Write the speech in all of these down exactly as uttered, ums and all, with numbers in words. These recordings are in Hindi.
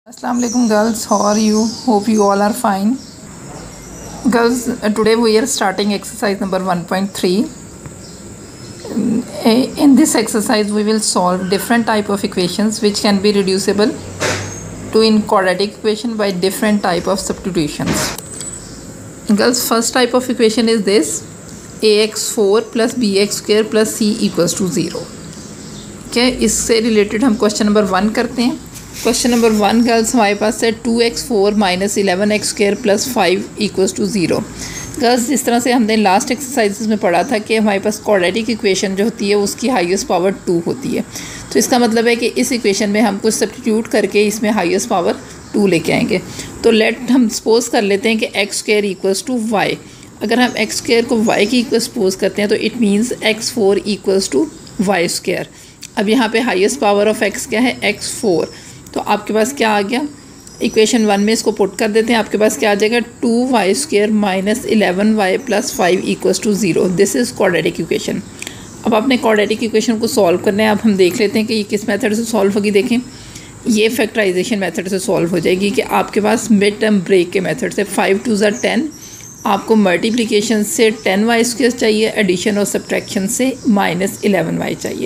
Assalamu alaikum girls, how are you? Hope you all are fine. Girls, uh, today we are starting exercise number one point three. Um, in this exercise we will solve different type of equations which can be reducible to in quadratic equation by different type of substitutions. Girls, first type of equation is this: a x four plus b x square plus c equals to zero. Okay, इससे रिलेटेड हम क्वेश्चन नंबर वन करते हैं. क्वेश्चन नंबर वन गर्ल्स हमारे पास है two x four minus eleven x square plus five equals to zero. Girls जिस तरह से हमने लास्ट एक्सरसाइजेस में पढ़ा था कि हमारे पास क्वाड्रेटिक इक्वेशन जो होती है उसकी हाईएस्ट पावर टू होती है, तो इसका मतलब है कि इस इक्वेशन में हम कुछ सब्स्टिट्यूट करके इसमें हाईएस्ट पावर टू लेके आएंगे. तो लेट हम सपोज कर लेते हैं कि x square equals to y. अगर हम एक्स स्क्र को वाई की इक्वल सपोज करते हैं तो it means x four equals to y square. अब यहाँ पे हाईएस्ट पावर ऑफ एक्स क्या है? X four. तो आपके पास क्या आ गया? इक्वेशन वन में इसको पुट कर देते हैं. आपके पास क्या आ जाएगा? Two y square minus eleven y plus five equals to zero. This is quadratic equation. अब आपने क्वाड्रेटिक इक्वेशन को सॉल्व करना है. अब हम देख लेते हैं कि ये किस मेथड से सॉल्व होगी. देखें, ये फैक्टराइजेशन मेथड से सॉल्व हो जाएगी कि आपके पास मिड टर्म ब्रेक के मेथड से फाइव टू ज़ा टेन, आपको मल्टीप्लिकेशन से टेन वाई स्क्र चाहिए, एडिशन और सब्ट्रैक्शन से माइनस इलेवन वाई चाहिए.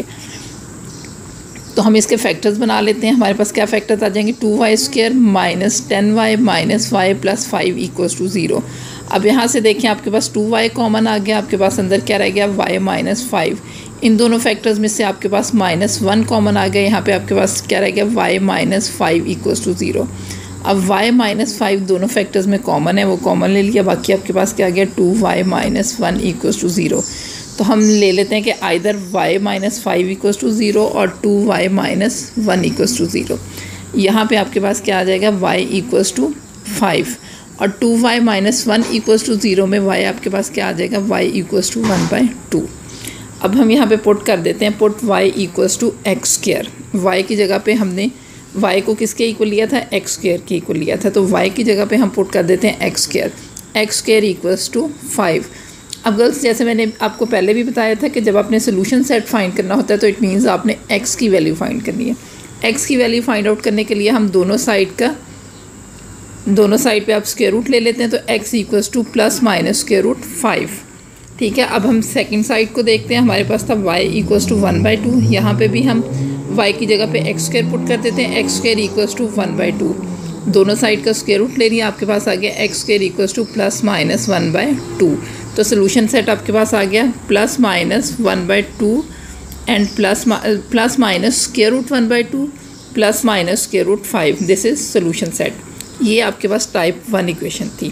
तो हम इसके फैक्टर्स बना लेते हैं. हमारे पास क्या फैक्टर्स आ जाएंगे? Two y square minus ten y minus y plus five equals to zero. अब यहाँ से देखिए आपके पास टू वाई कॉमन आ गया, आपके पास अंदर क्या रह गया? Y minus five. इन दोनों फैक्टर्स में से आपके पास माइनस वन कॉमन आ गया. यहाँ पे आपके पास क्या रह गया? Y minus five equals to zero. अब वाई माइनस फाइव दोनों फैक्टर्स में कॉमन है, वो कॉमन ले लिया. बाकी आपके पास क्या आ गया? Two y minus one equals to zero. तो हम ले लेते हैं कि either y minus five equals to zero और two y minus one equals to zero. यहाँ पर आपके पास क्या आ जाएगा? वाई इक्वल्स टू फाइव और two y minus one equals to zero में वाई आपके पास क्या आ जाएगा? Y equals to one by two. अब हम यहाँ पे पुट कर देते हैं, put y equals to x square. Y की जगह पे हमने वाई को किसके इक्वल लिया था? एक्स स्क्र के इक्वल लिया था. तो वाई की जगह पे हम पुट कर देते हैं x square. X square equals to five. अब गर्ल्स जैसे मैंने आपको पहले भी बताया था कि जब आपने सोल्यूशन सेट फाइंड करना होता है तो इट मीन्स आपने एक्स की वैल्यू फाइंड करनी है. एक्स की वैल्यू फाइंड आउट करने के लिए हम दोनों साइड का दोनों साइड पे आप स्क्वायर रूट ले लेते हैं. तो x equals to plus minus square root five. ठीक है. अब हम सेकंड साइड को देखते हैं. हमारे पास था y equals to one by two. यहाँ पर भी हम वाई की जगह पे एक्स स्क्वायर पुट कर देते हैं. X square equals to one by two. दोनों साइड का स्क्वायर रूट ले लिया. आपके पास आ गया x square equals to plus minus one by two. तो सोल्यूशन सेट आपके पास आ गया plus minus one by two and plus plus minus square root one by two plus minus square root five. This is solution set. ये आपके पास टाइप वन इक्वेशन थी.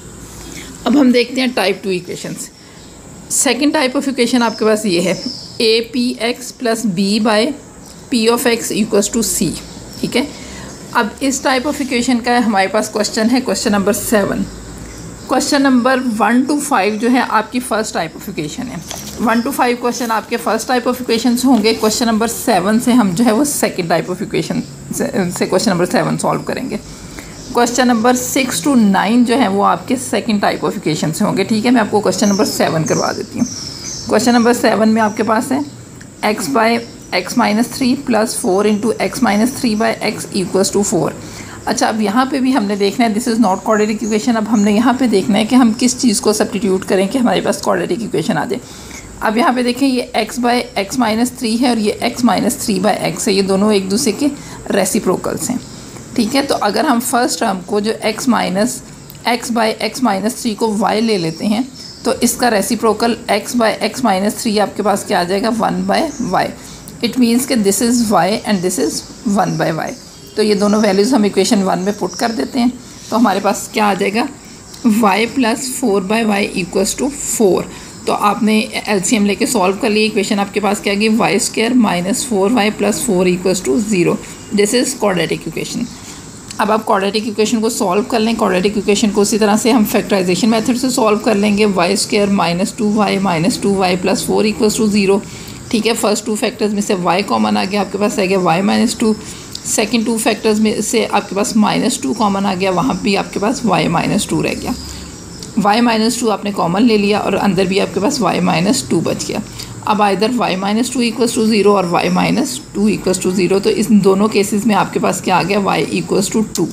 अब हम देखते हैं type two equations. Second type of equation आपके पास ये है a p x plus b by p of x equals to c. ठीक है. अब इस टाइप ऑफ इक्वेशन का हमारे पास क्वेश्चन है, question number seven. Question number one two five जो है आपकी फ़र्स्ट टाइप ऑफ इक्वेशन है. वन टू फाइव क्वेश्चन आपके फर्स्ट टाइप ऑफ इक्वेशन होंगे. क्वेश्चन नंबर सेवन से हम जो है वो सेकंड टाइप ऑफ इक्वेशन से, से क्वेश्चन नंबर सेवन सॉल्व करेंगे. Question number six to nine जो है वो आपके सेकंड टाइप ऑफ इक्वेशन से होंगे. ठीक है. मैं आपको क्वेश्चन नंबर सेवन करवा देती हूँ. क्वेश्चन नंबर सेवन में आपके पास है x by x minus three plus four into x minus three by x equals to four. अच्छा, अब यहाँ पे भी हमने देखना है, this is not quadratic equation. अब हमने यहाँ पे देखना है कि हम किस चीज़ को सब्स्टिट्यूट करें कि हमारे पास क्वाड्रेटिक इक्वेशन आ जाए. अब यहाँ पे देखें, ये x by x minus three है और ये x minus three by x है. ये दोनों एक दूसरे के रेसिप्रोकल्स हैं. ठीक है. तो अगर हम फर्स्ट टर्म को जो x minus x by x minus three को y ले लेते हैं तो इसका reciprocal x by x minus three आपके पास क्या आ जाएगा? One by y. It means कि this is y and this is one by y. तो ये दोनों वैल्यूज़ हम इक्वेशन वन में पुट कर देते हैं. तो हमारे पास क्या आ जाएगा? y plus four by y equals to four. तो आपने एलसीएम लेके सॉल्व कर लिया. इक्वेशन आपके पास क्या आ गई? Y square minus four y plus four equals to zero. This is quadratic equation. अब आप क्वाड्रेटिक इक्वेशन को सॉल्व कर लें. क्वाड्रेटिक इक्वेशन को उसी तरह से हम फैक्टराइजेशन मेथड से सॉल्व कर लेंगे. Y square minus two y minus two y plus four equals to zero. ठीक है. फर्स्ट टू फैक्टर्स में से y कॉमन आ गया. आपके पास आ गया y minus two. Second two factors में से आपके पास माइनस टू कॉमन आ गया. वहाँ भी आपके पास y माइनस टू रह गया. y माइनस टू आपने कॉमन ले लिया और अंदर भी आपके पास y माइनस टू बच गया. अब either y minus two equals to zero और y minus two equals to zero, तो इस दोनों केसेस में आपके पास क्या आ गया, y इक्वल्स टू टू।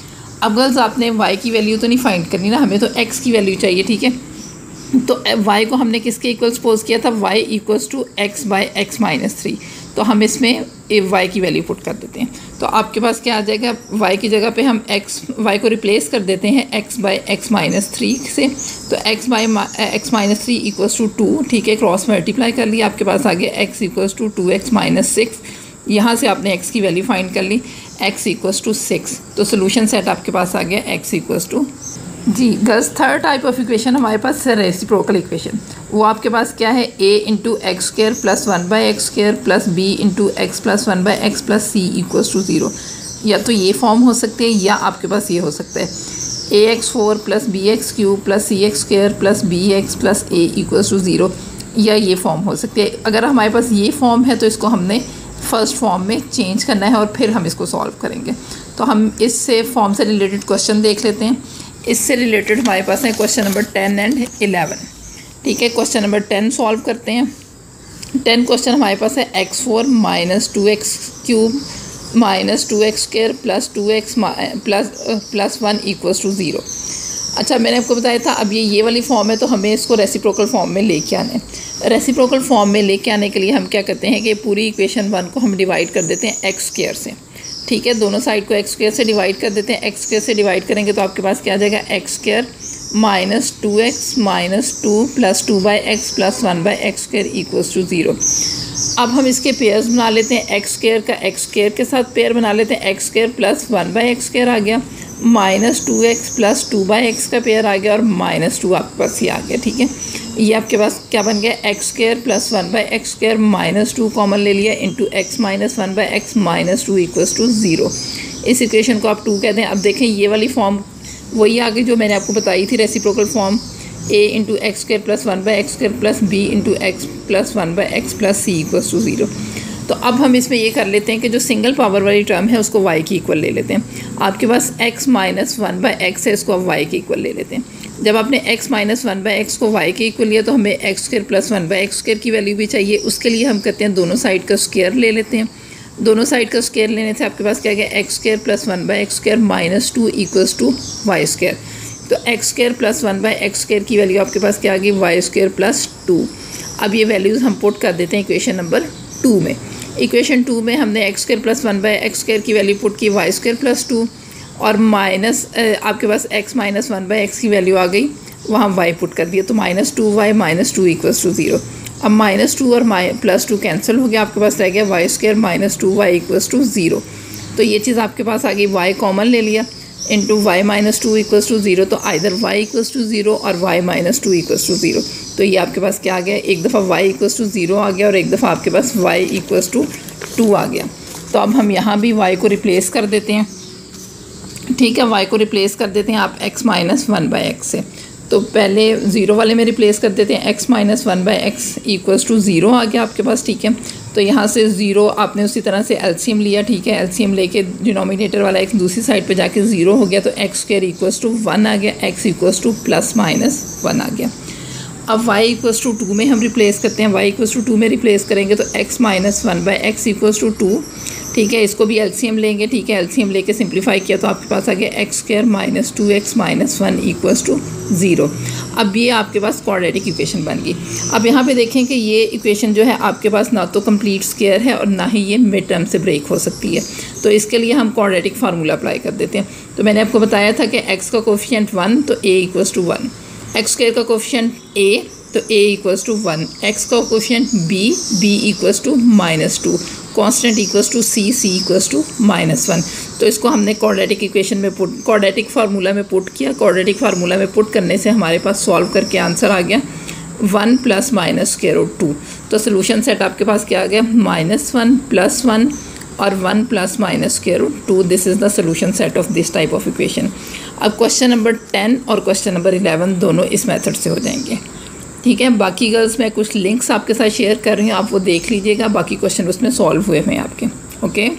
अब गर्ल्स आपने y की वैल्यू तो नहीं फाइंड करनी ना, हमें तो x की वैल्यू चाहिए, ठीक है। तो y को हमने किसके इक्वल सपोज किया था, y equals to x by x minus three. तो हम इसमें y की वैल्यू पुट कर देते हैं, तो आपके पास क्या आ जाएगा, y की जगह पे हम x y को रिप्लेस कर देते हैं x by x minus three से। तो x by x minus three equals to two, ठीक है, क्रॉस मल्टीप्लाई कर लिया, आपके पास आ गया x equals to two x minus six. यहाँ से आपने x की वैल्यू फाइंड कर ली, x इक्वल्स टू सिक्स। तो सोल्यूशन सेट आपके पास आ गया x इक्वल्स टू जी। Girls third type of equation हमारे पास है रेसिप्रोकल इक्वेशन। वो आपके पास क्या है, a into x square plus one by x square plus b into x plus one by x plus c equals to zero. या तो ये फॉर्म हो सकते हैं या आपके पास ये हो सकता है, a x four plus b x cube plus c x square plus b x plus a equals to zero, या ये फॉर्म हो सकती है। अगर हमारे पास ये फॉर्म है तो इसको हमने फर्स्ट फॉर्म में चेंज करना है और फिर हम इसको सॉल्व करेंगे। तो हम इससे फॉर्म से रिलेटेड क्वेश्चन देख लेते हैं। इससे रिलेटेड हमारे पास है question number ten and eleven, ठीक है। क्वेश्चन नंबर टेन सॉल्व करते हैं। टेन क्वेश्चन हमारे पास है x four minus two x cube minus two x square plus two x plus plus one equals to zero. अच्छा, मैंने आपको बताया था अब ये ये वाली फॉर्म है तो हमें इसको रेसिप्रोकल फॉर्म में लेके आना है। रेसिप्रोकल फॉर्म में लेके आने के लिए हम क्या करते हैं कि पूरी इक्वेशन वन को हम डिवाइड कर देते हैं एक्स स्क्र से, ठीक है। दोनों साइड को एक्स स्क्र से डिवाइड कर देते हैं। एक्स स्क्र से डिवाइड करेंगे तो आपके पास क्या आ जाएगा, x square minus two x minus two plus two by x plus one by x square equals to zero. अब हम इसके पेयर्स बना लेते हैं, एक्स स्क्र का एक्स स्क्र के साथ पेयर बना लेते हैं, x square plus one by x square आ गया, minus two x plus two by x का पेयर आ गया और माइनस टू आपके पास ये आ गया, ठीक है। ये आपके पास क्या बन गया, x square plus one by x square minus two common ले लिया into x minus one by x minus two equals to zero. इस इक्वेशन को आप टू कहते हैं। अब देखें ये वाली फॉर्म वही आ गई जो मैंने आपको बताई थी, reciprocal form, a into x square plus one by x square plus b into x plus one by x plus c equals to zero. तो अब हम इसमें ये कर लेते हैं कि जो सिंगल पावर वाली टर्म है उसको y की इक्वल ले लेते हैं। आपके पास x minus one by x है, इसको अब y की इक्वल ले लेते हैं। जब आपने x minus one by x को y के इक्वल लिया तो हमें x square plus one by x square की वैल्यू भी चाहिए। उसके लिए हम करते हैं दोनों साइड का स्क्वायर ले लेते हैं। दोनों साइड का स्क्वायर लेने से आपके पास क्या गया, x square plus one by x square minus two equals to y square. तो x square plus one by x square की वैल्यू आपके पास क्या आ गई, वाई स्क्र प्लस टू। अब ये वैल्यूज़ हम पुट कर देते हैं इक्वेशन नंबर टू में। इक्वेशन टू में हमने x square plus one by x square की वैल्यू पुट की वाई स्क्र प्लस टू और माइनस आपके पास x minus one by x की वैल्यू आ गई, वहाँ वाई पुट कर दिया तो minus two y minus two equals to zero. अब माइनस टू और माइ प्लस टू कैंसिल हो गया, आपके पास रह गया y square minus two y equals to zero. तो ये चीज़ आपके पास आ गई, वाई कॉमन ले लिया into y minus two equals to zero. तो either y equals to zero और y minus two equals to zero. तो ये आपके पास क्या आ गया, एक दफ़ा वाई इक्वल्स टू ज़ीरो आ गया और एक दफ़ा आपके पास वाई इक्वल्स टू टू आ गया। तो अब हम यहाँ भी y को रिप्लेस कर देते हैं, ठीक है। y को रिप्लेस कर देते हैं आप x minus one by x से। तो पहले ज़ीरो वाले में रिप्लेस कर देते हैं, x minus one by x equals to zero आ गया आपके पास, ठीक है। तो यहाँ से ज़ीरो आपने उसी तरह से एलसीएम लिया, ठीक है। एलसीएम लेके डिनोमिनेटर वाला एक दूसरी साइड पे जाके ज़ीरो हो गया तो x square equals to one आ गया, x equals to plus minus one आ गया। अब y इक्वल्स टू टू में हम रिप्लेस करते हैं, y इक्वल्स टू टू में रिप्लेस करेंगे तो x minus one by x equals to two, ठीक है। इसको भी एलसीएम लेंगे, ठीक है। एलसीएम लेके सिंप्लीफाई किया तो आपके पास आ गया x square minus two x minus one equals to zero. अब ये आपके पास क्वाड्रेटिक इक्वेशन बन गई। अब यहाँ पे देखें कि ये इक्वेशन जो है आपके पास ना तो कंप्लीट स्क्वायर है और ना ही ये मिड टर्म से ब्रेक हो सकती है। तो इसके लिए हम क्वाड्रेटिक फार्मूला अप्लाई कर देते हैं। तो मैंने आपको बताया था कि एक्स का कोफिशिएंट वन तो a equals to one, x square का कोफिशिएंट ए तो a equals to one, x का coefficient b, b equals to minus two, constant equals to c, c equals to minus one. तो इसको हमने क्वाड्रेटिक इक्वेशन में पुट क्वाड्रेटिक फार्मूला में पुट किया। क्वाड्रेटिक फार्मूला में पुट करने से हमारे पास सॉल्व करके आंसर आ गया one plus minus square root two. तो सोल्यूशन सेट आपके पास क्या आ गया, माइनस वन प्लस वन और one plus minus square root two. This is the solution set of this type of equation. अब क्वेश्चन नंबर टेन और क्वेश्चन नंबर इलेवन दोनों इस मेथड से हो जाएंगे, ठीक है। बाकी गर्ल्स मैं कुछ लिंक्स आपके साथ शेयर कर रही हूँ, आप वो देख लीजिएगा। बाकी क्वेश्चन उसमें सॉल्व हुए हैं आपके, ओके।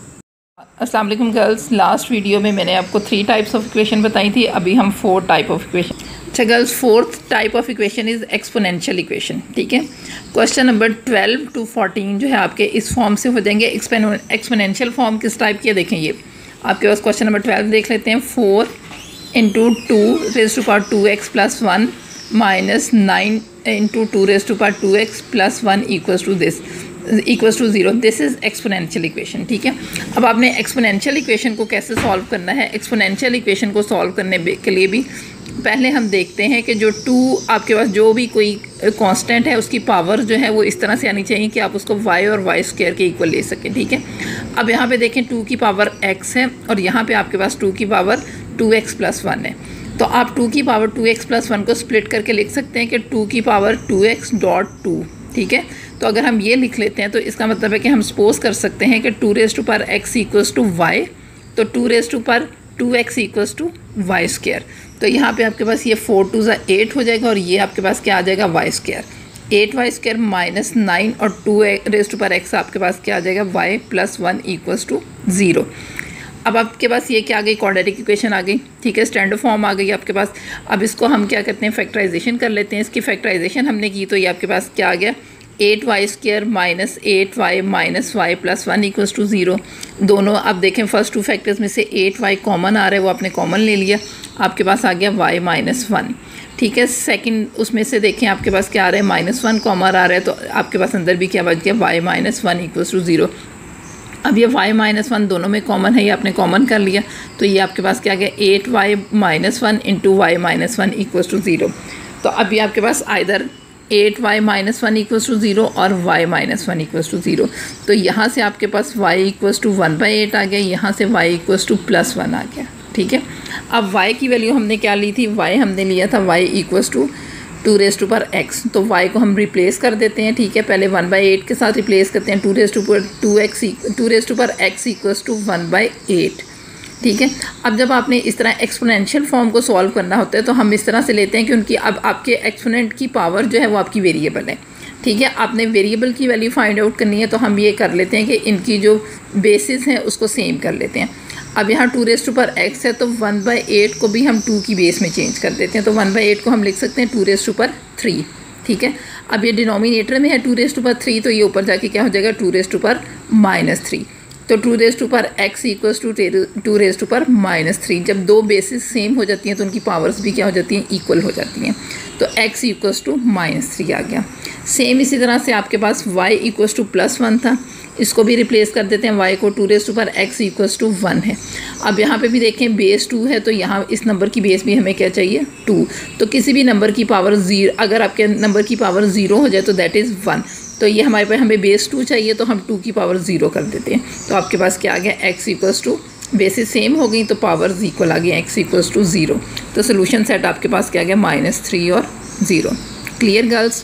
अस्सलाम वालेकुम गर्ल्स, लास्ट वीडियो में मैंने आपको थ्री टाइप्स ऑफ इक्वेशन बताई थी, अभी हम फोर टाइप ऑफ इक्वेशन अच्छा girls, fourth type of equation is exponential equation. ठीक है, question number twelve to fourteen जो है आपके इस फॉर्म से हो जाएंगे। एक्सपोनेंशियल फॉर्म किस टाइप की है देखें, ये आपके पास क्वेश्चन नंबर ट्वेल्व देख लेते हैं। Four into two raise to power two x plus one minus nine into two raise to power two x plus one equals to this equals to zero. This is exponential equation. ठीक है, अब आपने एक्सपोनेंशियल इक्वेशन को कैसे सॉल्व करना है। एक्सपोनेंशियल इक्वेशन को सॉल्व करने के लिए भी पहले हम देखते हैं कि जो टू आपके पास जो भी कोई कांस्टेंट है उसकी पावर जो है वो इस तरह से आनी चाहिए कि आप उसको वाई और वाई स्क्वायर के इक्वल ले सकें। ठीक है, अब यहाँ पे देखें टू की पावर एक्स है और यहाँ पे आपके पास टू की power two x plus one है। तो आप टू की power two x plus one को स्प्लिट करके लिख सकते हैं कि टू की power two x dot two. ठीक है, तो अगर हम ये लिख लेते हैं तो इसका मतलब है कि हम सपोज कर सकते हैं कि टू रेज टू पर एक्स इक्वल्स टू वाई, तो टू रेज टू पर two x equals to y square. तो यहाँ पे आपके पास ये फोर टू ज़ा एट हो जाएगा और ये आपके पास क्या आ जाएगा y square. Eight y square minus nine और टू रेज टू पर एक्स आपके पास क्या आ जाएगा y plus one equals to zero. अब आपके पास ये क्या आ गई, क्वाड्रेटिक इक्वेशन आ गई। ठीक है, स्टैंडर्ड फॉर्म आ गई आपके पास। अब इसको हम क्या करते हैं, फैक्टराइजेशन कर लेते हैं। इसकी फैक्टराइजेशन हमने की तो ये आपके पास क्या आ गया, eight y square minus eight y minus y plus one equals to zero. दोनों अब देखें फर्स्ट टू फैक्टर्स में से एट वाई कॉमन आ रहा है, वो आपने कॉमन ले लिया, आपके पास आ गया वाई माइनस वन। ठीक है, सेकंड उसमें से देखें आपके पास क्या आ रहा है, माइनस वन कॉमन आ रहा है, तो आपके पास अंदर भी क्या बच गया y minus one equals to zero. अब ये y माइनस वन दोनों में कॉमन है, ये आपने कॉमन कर लिया, तो ये आपके पास क्या आ गया eight y minus one into y minus one equals to zero. तो अभी आपके पास either eight y minus one equals to zero और y minus one equals to zero. तो यहाँ से आपके पास y equals to one by eight आ गया, यहाँ से y equals to plus one आ गया। ठीक है, अब y की वैल्यू हमने क्या ली थी, y हमने लिया था y equals to two raise to पर एक्स, तो y को हम रिप्लेस कर देते हैं। ठीक है, पहले वन बाई एट के साथ रिप्लेस करते हैं, टू रेज टू पर two x two raise to पर x equals to one by eight. ठीक है, अब जब आपने इस तरह एक्सपोनेंशियल फॉर्म को सॉल्व करना होता है तो हम इस तरह से लेते हैं कि उनकी अब आपके एक्सपोनेंट की पावर जो है वो आपकी वेरिएबल है। ठीक है, आपने वेरिएबल की वैल्यू फाइंड आउट करनी है, तो हम ये कर लेते हैं कि इनकी जो बेसिस हैं उसको सेम कर लेते हैं। अब यहाँ टू रेज टू पर एक्स है तो वन बाई एट को भी हम टू की बेस में चेंज कर देते हैं, तो वन बाई एट को हम लिख सकते हैं टू रेज टू पर थ्री। ठीक है, अब ये डिनोमिनेटर में है टू रेज टू पर थ्री, तो ये ऊपर जाके क्या हो जाएगा टू रेज टू पर माइनस थ्री। तो टू रेज टू पर x equals to two raise to पर माइनस थ्री। जब दो बेसिस सेम हो जाती हैं तो उनकी पावर्स भी क्या हो जाती हैं, इक्वल हो जाती हैं। तो x equals to minus three आ गया। सेम इसी तरह से आपके पास y equals to plus one था, इसको भी रिप्लेस कर देते हैं, y को टू रेज टू पर x इक्वल्स टू वन है। अब यहाँ पे भी देखें बेस टू है, तो यहाँ इस नंबर की बेस भी हमें क्या चाहिए टू। तो किसी भी नंबर की पावर ज़ीरो, अगर आपके नंबर की पावर ज़ीरो हो जाए तो दैट इज़ वन। तो ये हमारे पास हमें बेस टू चाहिए, तो हम टू की पावर ज़ीरो कर देते हैं। तो आपके पास क्या आ गया, x equals to basis same हो गई तो पावर्स इक्वल आ गई, x इक्वल्स टू ज़ीरो। तो सोल्यूशन सेट आपके पास क्या आ गया, माइनस थ्री और ज़ीरो। Clear girls.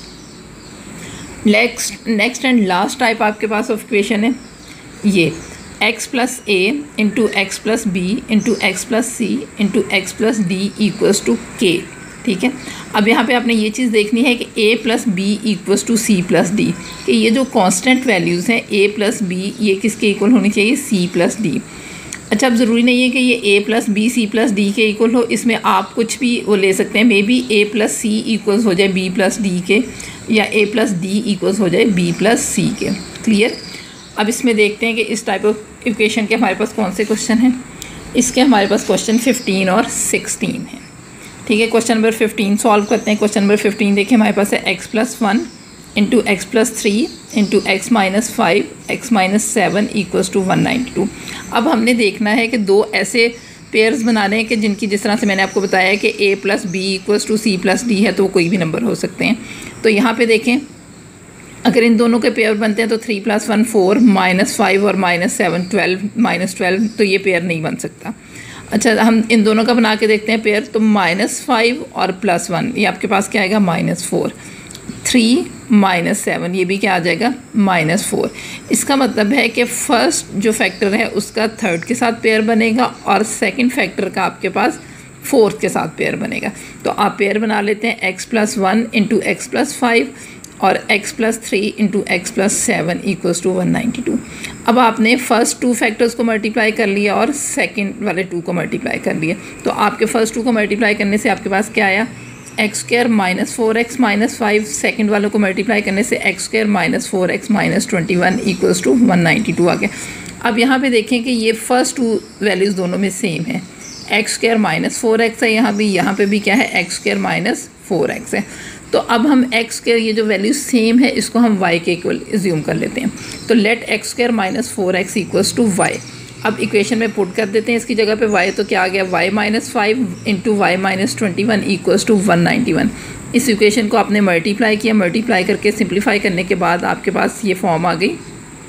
Next next and last type आपके पास ऑफ इक्वेशन है ये, x plus a into x plus b into x plus c into x plus d equals to k. ठीक है, अब यहाँ पे आपने ये चीज़ देखनी है कि a plus b equals to c plus d, कि ये जो कांस्टेंट वैल्यूज़ हैं a प्लस बी ये किसके इक्वल होनी चाहिए, c प्लस डी। अच्छा, अब ज़रूरी नहीं है कि ये a plus b c plus d के इक्वल हो, इसमें आप कुछ भी वो ले सकते हैं। Maybe a plus c equals हो जाए b प्लस डी के, या a प्लस डी इक्वल्स हो जाए b प्लस सी के। क्लियर। अब इसमें देखते हैं कि इस टाइप ऑफ इक्वेशन के हमारे पास कौन से क्वेश्चन हैं। इसके हमारे पास क्वेश्चन फिफ्टीन और सिक्सटीन है। ठीक है, क्वेश्चन नंबर फिफ्टीन सॉल्व करते हैं। क्वेश्चन नंबर फिफ्टीन देखिए हमारे पास है x plus one into x plus three into x minus five x minus seven equals to one ninety two. अब हमने देखना है कि दो ऐसे पेयर्स बनाने हैं कि जिनकी, जिस तरह से मैंने आपको बताया है कि a plus b equals to c plus d है, तो वो कोई भी नंबर हो सकते हैं। तो यहाँ पे देखें अगर इन दोनों के पेयर बनते हैं तो three plus one four, minus five और minus seven twelve, minus twelve, तो ये पेयर नहीं बन सकता। अच्छा, हम इन दोनों का बना के देखते हैं पेयर, तो माइनस फाइव और प्लस वन, ये आपके पास क्या आएगा minus four. Three minus seven, ये भी क्या आ जाएगा माइनस फोर। इसका मतलब है कि फर्स्ट जो फैक्टर है उसका थर्ड के साथ पेयर बनेगा और सेकंड फैक्टर का आपके पास फोर्थ के साथ पेयर बनेगा। तो आप पेयर बना लेते हैं x plus one into x plus five और x plus three into x plus seven equals to one ninety two. अब आपने फर्स्ट टू फैक्टर्स को मल्टीप्लाई कर लिया और सेकंड वाले टू को मल्टीप्लाई कर लिया। तो आपके फर्स्ट टू को मल्टीप्लाई करने से आपके पास क्या आया, x square minus four x minus five, second वालों को मल्टीप्लाई करने से x square minus four x minus twenty one equals to one ninety two आ गया। अब यहाँ पे देखें कि ये फर्स्ट टू वैल्यूज़ दोनों में सेम है, x square minus four x है यहाँ भी, यहाँ पे भी क्या है x square minus four x है। तो अब हम एक्स के ये जो वैल्यू सेम है इसको हम वाई के इक्वल एज्यूम कर लेते हैं। तो let x square minus four x equals to y. अब इक्वेशन में पुट कर देते हैं इसकी जगह पे y, तो क्या आ गया y minus five into y minus twenty one equals to one ninety one. इस इक्वेशन को आपने मल्टीप्लाई किया, मल्टीप्लाई करके सिंप्लीफाई करने के बाद आपके पास ये फॉर्म आ गई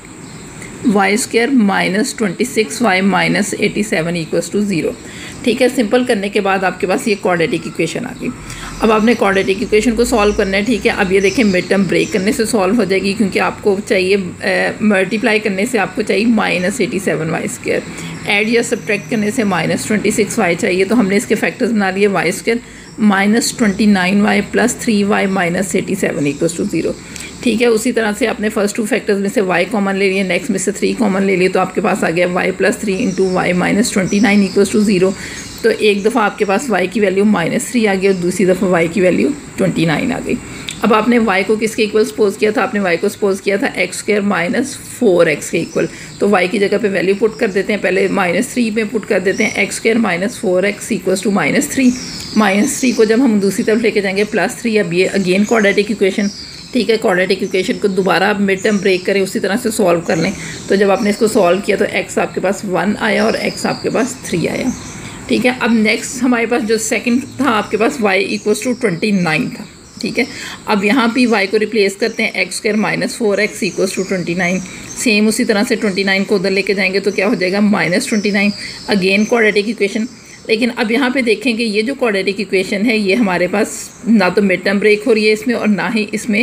y square minus twenty six y minus eighty seven equals to zero. ठीक है, सिंपल करने के बाद आपके पास ये क्वाड्रेटिक इक्वेशन आ गई। अब आपने क्वाड्रेटिक इक्वेशन को सॉल्व करना है। ठीक है, अब ये देखें मिड टर्म ब्रेक करने से सॉल्व हो जाएगी, क्योंकि आपको चाहिए मल्टीप्लाई करने से आपको चाहिए minus eighty seven y square, add या सब्ट्रैक्ट करने से माइनस ट्वेंटी सिक्स वाई चाहिए। तो हमने इसके फैक्टर्स बना लिए y square minus twenty nine y plus three y minus eighty seven equals to zero. ठीक है, उसी तरह से आपने फर्स्ट टू फैक्टर्स में से y कॉमन ले लिए, नेक्स्ट में से थ्री कॉमन ले लिए, तो आपके पास आ गया y plus three into y minus twenty nine equals to zero. तो एक दफ़ा आपके पास y की वैल्यू माइनस थ्री आ गई और दूसरी दफ़ा y की वैल्यू ट्वेंटी नाइन आ गई। अब आपने y को किसके इक्वल सपोज किया था? आपने y को सपोज किया था x square minus four x के इक्वल। तो y की जगह पे वैल्यू पुट कर देते हैं, पहले माइनस थ्री में पुट कर देते हैं x square minus four x equals to minus three. Minus three को जब हम दूसरी तरफ लेके जाएंगे प्लस थ्री। अब ये अगेन क्वाड्रेटिक इक्वेशन। ठीक है, क्वाड्रेटिक इक्वेशन को दोबारा आप मिड टर्म ब्रेक करें, उसी तरह से सॉल्व कर लें। तो जब आपने इसको सॉल्व किया तो x आपके पास वन आया और x आपके पास थ्री आया। ठीक है, अब नेक्स्ट हमारे पास जो सेकंड था आपके पास y equals to twenty nine था। ठीक है, अब यहाँ भी y को रिप्लेस करते हैं x square minus four x equals to twenty nine. Same उसी तरह से ट्वेंटी नाइन को उधर लेके जाएंगे तो क्या हो जाएगा minus twenty nine, again quadratic equation. लेकिन अब यहाँ पे देखें कि ये जो क्वाड्रेटिक इक्वेशन है ये हमारे पास ना तो मिड टर्म ब्रेक हो रही है इसमें और ना ही इसमें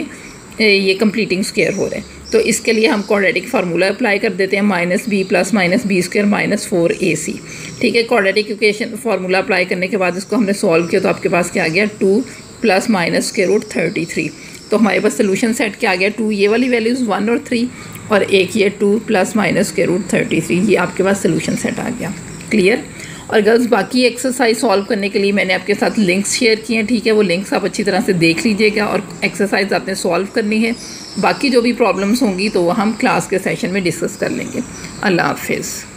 ये कंप्लीटिंग स्क्वायर हो रहा है। तो इसके लिए हम क्वाड्रेटिक फार्मूला अप्लाई कर देते हैं, minus b plus minus b square minus four a c. ठीक है, क्वाड्रेटिक इक्वेशन फार्मूला अप्लाई करने के बाद इसको हमने सॉल्व किया तो आपके पास क्या आ गया two plus minus square root thirty three. तो हमारे पास सोल्यूशन सेट क्या आ गया, टू ये वाली वैल्यूज़ वन और थ्री और एक ये two plus minus square root thirty three, ये आपके पास सोल्यूशन सेट आ गया। क्लियर? और गर्ल्स बाकी एक्सरसाइज सॉल्व करने के लिए मैंने आपके साथ लिंक्स शेयर किए हैं। ठीक है, वो लिंक्स आप अच्छी तरह से देख लीजिएगा और एक्सरसाइज आपने सॉल्व करनी है। बाकी जो भी प्रॉब्लम्स होंगी तो वो हम क्लास के सेशन में डिस्कस कर लेंगे। अल्लाह हाफिज़।